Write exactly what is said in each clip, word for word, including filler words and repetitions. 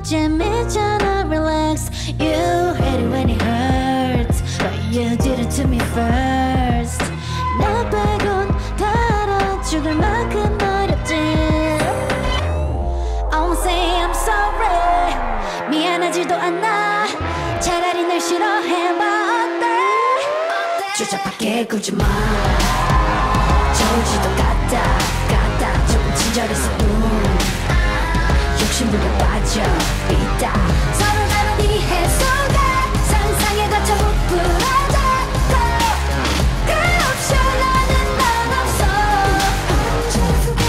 재밌잖아 relax. You hate it when it hurts, but you did it to me first. 나 빼곤 다 알아 죽을 만큼 어렵지. I won't say I'm sorry. 미안하지도 않아. 차라리 널 싫어해봐 어때? 주저밖에 굴지 마. 좋지도 같다 같다 조금 친절했을 뿐. 욕심부려 빠져 있다. 서로 다른 이해 속에 상상에 갇혀 부풀어졌고 그 옵션 나는 난 없어.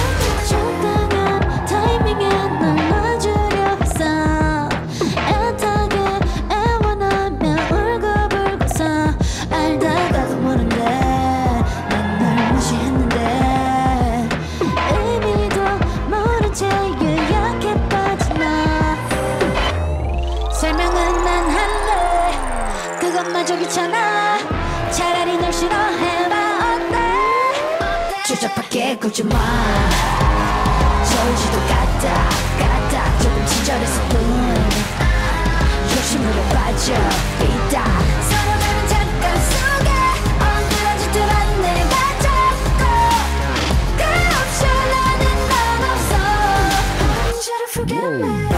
적당한 타이밍에 널 놔주려 했어. 애타게 애원하며 울고불고서 알다가도 모른대 난 널 무시했는데 의미도 모른 채 유약해 설명은 난 할래. 그것마저 귀찮아. 차라리 널 싫어해봐 어때? 주저밖에 굴지 마. 좋지도 같다 같다 조금 친절했을 뿐. 욕심으로 빠져 있다. 서로 다른 잠깐 속에 엉클어질 듯 한 내가 잡고 그 옵션 나는 난 없어. Try to forget me.